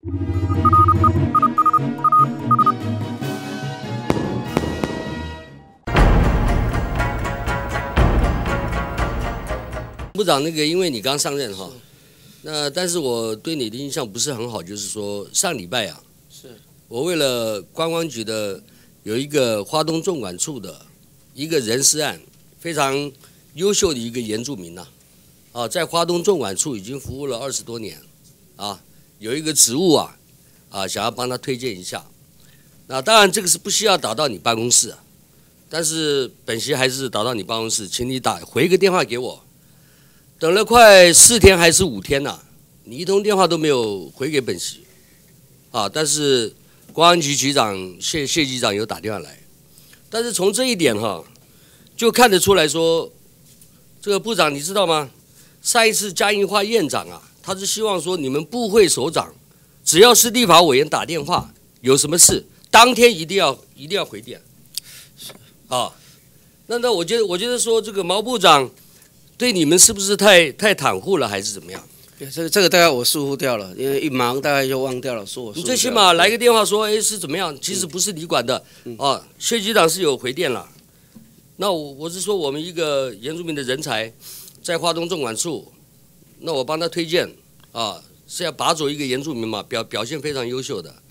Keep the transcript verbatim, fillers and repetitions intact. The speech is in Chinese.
部长，那个因为你刚上任哈，那但是我对你的印象不是很好，就是说上礼拜啊， 是我为了观光局的有一个花东纵管处的一个人事案，非常优秀的一个原住民呐、啊，啊，在花东纵管处已经服务了二十多年，啊，有一个职务啊，啊，想要帮他推荐一下。那当然这个是不需要打到你办公室、啊，但是本席还是打到你办公室，请你打回个电话给我。等了快四天还是五天呐、啊，你一通电话都没有回给本席，啊，但是公安局局长谢谢局长有打电话来，但是从这一点哈、啊，就看得出来说，这个部长你知道吗？上一次嘉应化院长啊，他是希望说你们部会首长，只要是立法委员打电话，有什么事当天一定要一定要回电，啊，那那我觉得我觉得说这个毛部长。对你们是不是太太袒护了，还是怎么样？ 这个这个大概我疏忽掉了，因为一忙大概就忘掉了，说我疏忽掉了。 你最起码来个电话说，哎是怎么样？其实不是你管的， 嗯、 啊，谢局长是有回电了。那我我是说我们一个原住民的人才，在花东纵管处，那我帮他推荐啊，是要拔走一个原住民嘛，表表现非常优秀的。